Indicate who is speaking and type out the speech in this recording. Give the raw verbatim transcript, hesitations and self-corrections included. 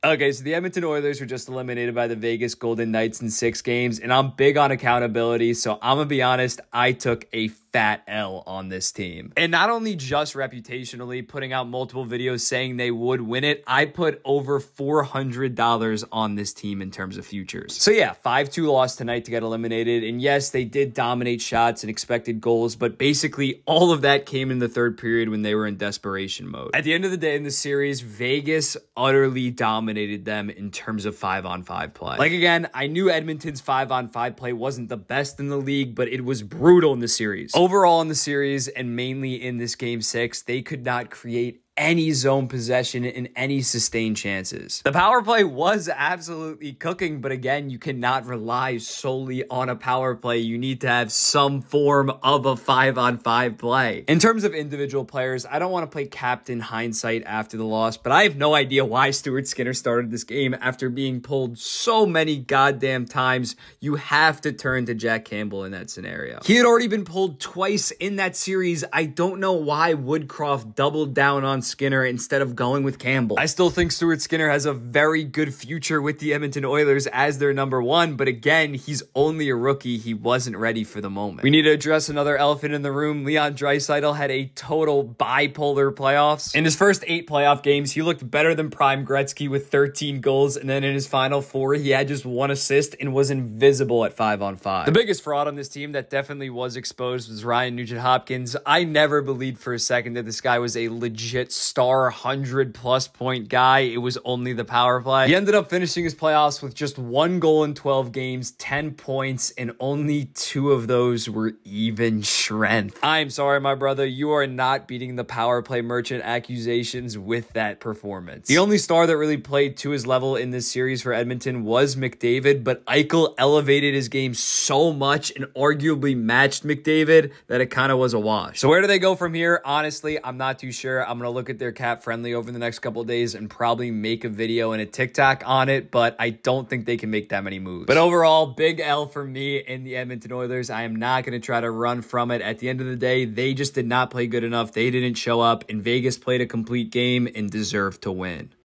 Speaker 1: Okay, so the Edmonton Oilers were just eliminated by the Vegas Golden Knights in six games, and I'm big on accountability, so I'm going to be honest, I took a fat L on this team. And not only just reputationally, putting out multiple videos saying they would win it, I put over four hundred dollars on this team in terms of futures. So yeah, five two loss tonight to get eliminated, and yes, they did dominate shots and expected goals, but basically all of that came in the third period when they were in desperation mode. At the end of the day in the series, Vegas utterly dominated them in terms of five on five play. Like again, I knew Edmonton's five on five play wasn't the best in the league, but it was brutal in the series. Overall in the series, and mainly in this game six, they could not create any zone possession and any sustained chances. The power play was absolutely cooking, but again, you cannot rely solely on a power play. You need to have some form of a five on five play. In terms of individual players, I don't want to play captain hindsight after the loss, but I have no idea why Stuart Skinner started this game after being pulled so many goddamn times. You have to turn to Jack Campbell in that scenario. He had already been pulled twice in that series. I don't know why Woodcroft doubled down on Skinner instead of going with Campbell. I still think Stuart Skinner has a very good future with the Edmonton Oilers as their number one, but again, he's only a rookie. He wasn't ready for the moment. We need to address another elephant in the room. Leon Draisaitl had a total bipolar playoffs. In his first eight playoff games, he looked better than Prime Gretzky with thirteen goals, and then in his final four, he had just one assist and was invisible at five on five. The biggest fraud on this team that definitely was exposed was Ryan Nugent-Hopkins. I never believed for a second that this guy was a legit star one hundred plus point guy. It was only the power play. He ended up finishing his playoffs with just one goal in twelve games, ten points, and only two of those were even strength. I'm sorry, my brother. You are not beating the power play merchant accusations with that performance. The only star that really played to his level in this series for Edmonton was McDavid, but Eichel elevated his game so much and arguably matched McDavid that it kind of was a wash. So where do they go from here? Honestly, I'm not too sure. I'm going to look at their cap friendly over the next couple of days and probably make a video and a TikTok on it, but I don't think they can make that many moves. But overall, big L for me in the Edmonton Oilers. I am not going to try to run from it. At the end of the day, they just did not play good enough. They didn't show up, and Vegas played a complete game and deserved to win.